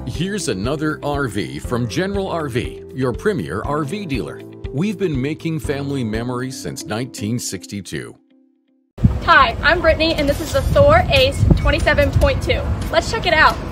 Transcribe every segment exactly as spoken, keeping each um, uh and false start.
Here's another R V from General R V, your premier R V dealer. We've been making family memories since nineteen sixty-two. Hi, I'm Brittany and this is the Thor ACE twenty-seven point two. Let's check it out.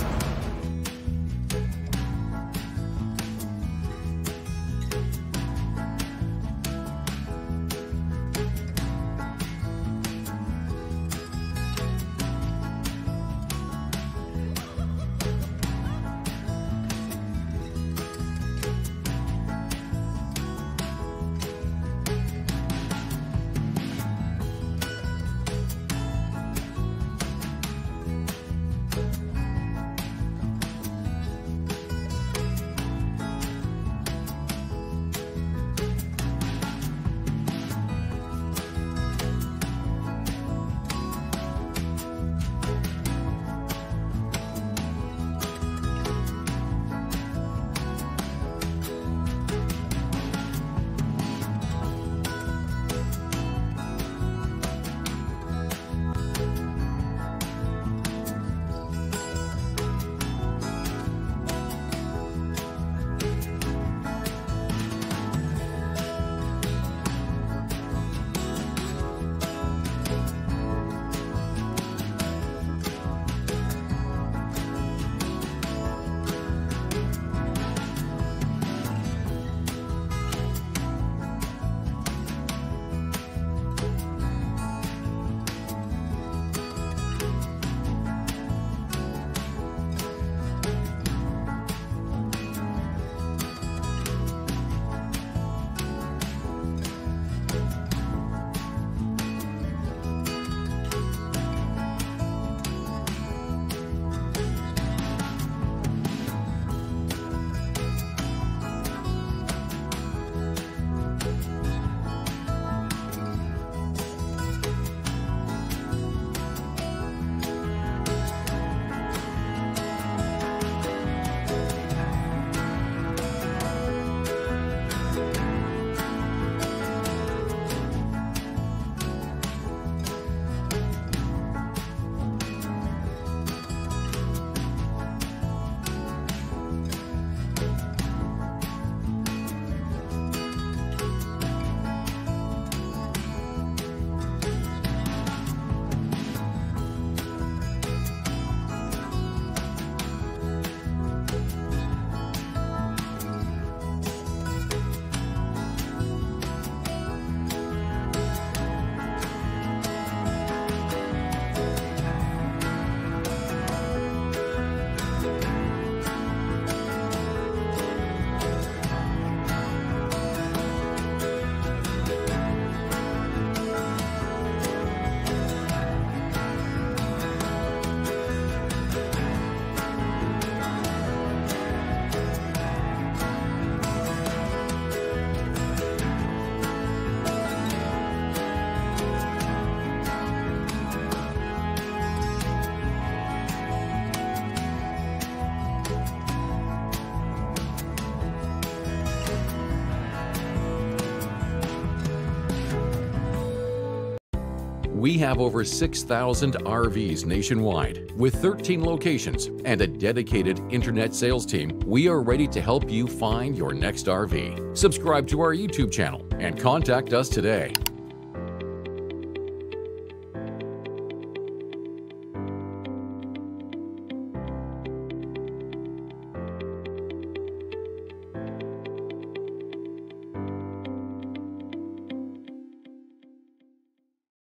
We have over six thousand R Vs nationwide with thirteen locations and a dedicated internet sales team. We are ready to help you find your next R V. Subscribe to our YouTube channel and contact us today.